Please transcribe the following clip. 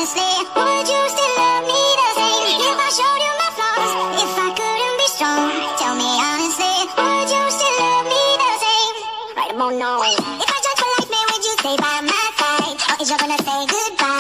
honestly, would you still love me the same if I showed you my flaws? If I couldn't be strong, tell me honestly, would you still love me the same? Right about now. If I tried to like me, would you stay by my side? Or is you gonna say goodbye?